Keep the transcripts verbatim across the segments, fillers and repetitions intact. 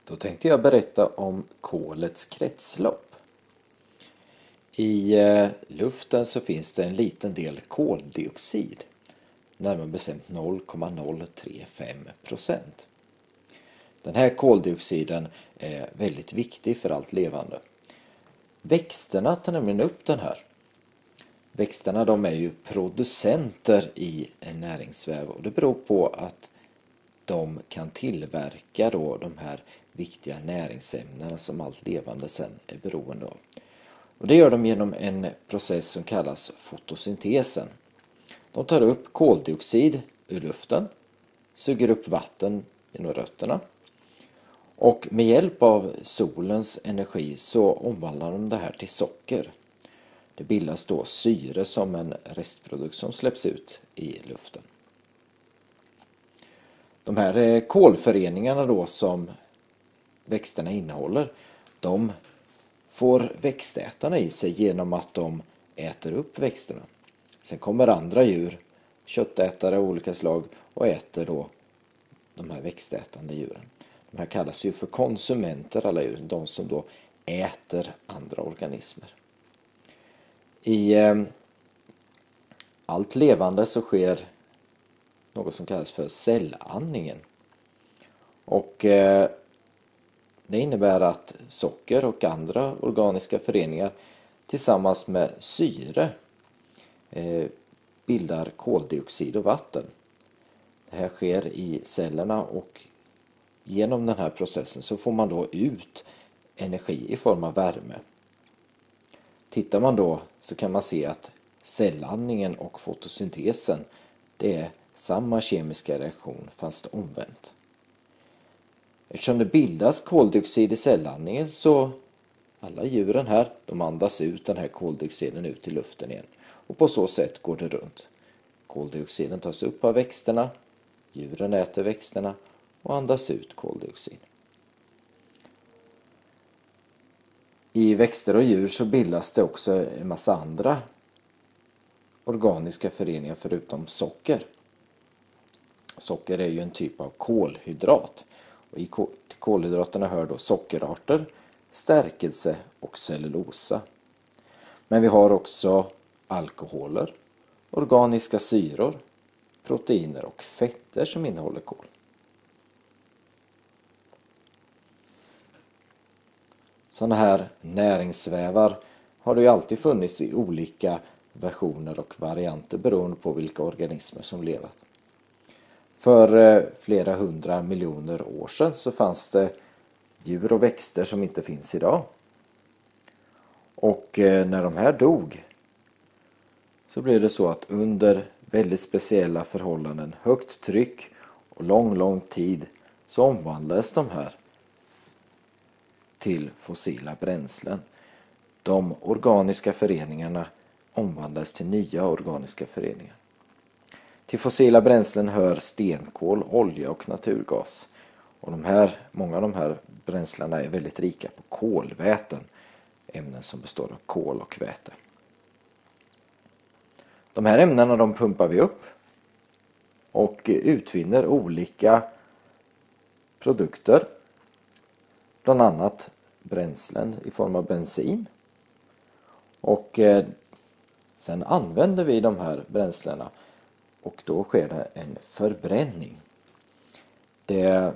Då tänkte jag berätta om kolets kretslopp. I eh, luften så finns det en liten del koldioxid, närmare bestämt noll komma noll tre fem procent. Den här koldioxiden är väldigt viktig för allt levande. Växterna tar nämligen upp den här. Växterna de är ju producenter i en näringsväv och det beror på att de kan tillverka då de här viktiga näringsämnena som allt levande sen är beroende av. Och det gör de genom en process som kallas fotosyntesen. De tar upp koldioxid ur luften, suger upp vatten genom rötterna och med hjälp av solens energi så omvandlar de det här till socker. Det bildas då syre som en restprodukt som släpps ut i luften. De här kolföreningarna då som växterna innehåller, de får växtätarna i sig genom att de äter upp växterna. Sen kommer andra djur, köttätare av olika slag, och äter då de här växtätande djuren. De här kallas ju för konsumenter, alla djur, de som då äter andra organismer. I eh, allt levande så sker något som kallas för cellandningen. Och eh, det innebär att socker och andra organiska föreningar tillsammans med syre eh, bildar koldioxid och vatten. Det här sker i cellerna och genom den här processen så får man då ut energi i form av värme. Tittar man då så kan man se att cellandningen och fotosyntesen, det är samma kemiska reaktion fast omvänt. Eftersom det bildas koldioxid i cellandningen så alla djuren här, de andas ut den här koldioxiden ut i luften igen. Och på så sätt går det runt. Koldioxiden tas upp av växterna, djuren äter växterna och andas ut koldioxid. I växter och djur så bildas det också en massa andra organiska föreningar förutom socker. Socker är ju en typ av kolhydrat. Och i kolhydraterna hör då sockerarter, stärkelse och cellulosa. Men vi har också alkoholer, organiska syror, proteiner och fetter som innehåller kol. Sådana här näringsvävar har det ju alltid funnits i olika versioner och varianter beroende på vilka organismer som levat. För flera hundra miljoner år sedan så fanns det djur och växter som inte finns idag. Och när de här dog så blev det så att under väldigt speciella förhållanden, högt tryck och lång, lång tid så omvandlades de här till fossila bränslen. De organiska föreningarna omvandlades till nya organiska föreningar. Till fossila bränslen hör stenkol, olja och naturgas. Och de här, många av de här bränslena är väldigt rika på kolväten, ämnen som består av kol och väte. De här ämnena de pumpar vi upp och utvinner olika produkter, bland annat bränslen i form av bensin. Och eh, sen använder vi de här bränslena och då sker det en förbränning. Det,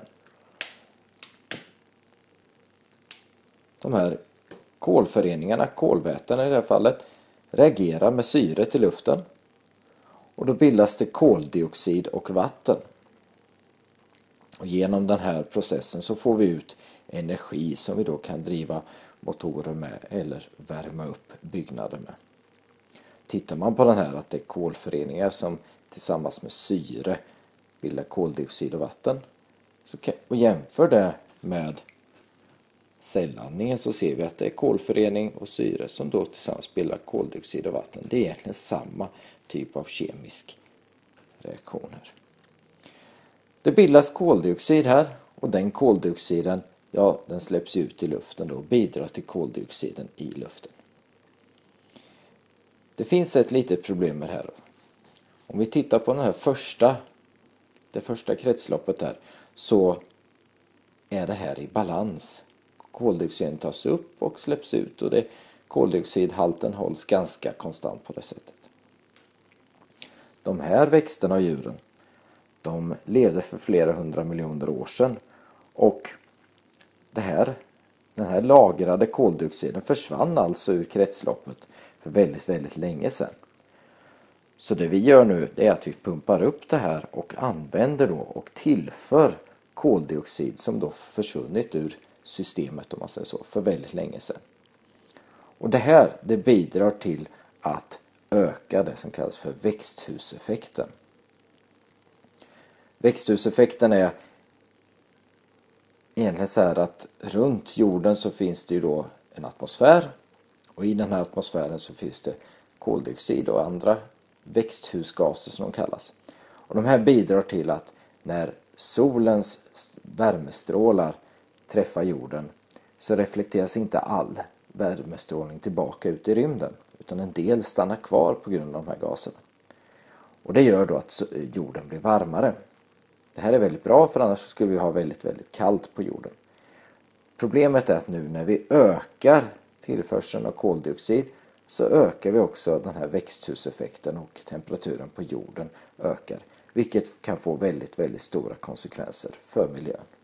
de här kolföreningarna, kolvätena i det här fallet, reagerar med syret i luften. Och då bildas det koldioxid och vatten. Och genom den här processen så får vi ut energi som vi då kan driva motorer med eller värma upp byggnader med. Tittar man på den här att det är kolföreningar som tillsammans med syre bildar koldioxid och vatten så kan, och jämför det med cellandningen så ser vi att det är kolförening och syre som då tillsammans bildar koldioxid och vatten. Det är egentligen samma typ av kemisk reaktion här. Det bildas koldioxid här och den koldioxiden, ja, den släpps ut i luften då och bidrar till koldioxiden i luften. Det finns ett litet problem med det här. Om vi tittar på den här första, det första kretsloppet här, så är det här i balans. Koldioxiden tas upp och släpps ut och det, koldioxidhalten hålls ganska konstant på det sättet. De här växterna och djuren, de levde för flera hundra miljoner år sedan och det här, den här lagrade koldioxiden försvann alltså ur kretsloppet för väldigt, väldigt länge sedan. Så det vi gör nu är att vi pumpar upp det här och använder då och tillför koldioxid som då försvunnit ur systemet om man säger så för väldigt länge sedan. Och det här det bidrar till att öka det som kallas för växthuseffekten. Växthuseffekten är egentligen så här att runt jorden så finns det ju då en atmosfär och i den här atmosfären så finns det koldioxid och andra växthusgaser som de kallas. Och de här bidrar till att när solens värmestrålar träffar jorden så reflekteras inte all värmestrålning tillbaka ut i rymden utan en del stannar kvar på grund av de här gaserna. Och det gör då att jorden blir varmare. Det här är väldigt bra för annars skulle vi ha väldigt väldigt kallt på jorden. Problemet är att nu när vi ökar tillförseln av koldioxid så ökar vi också den här växthuseffekten och temperaturen på jorden ökar. Vilket kan få väldigt väldigt stora konsekvenser för miljön.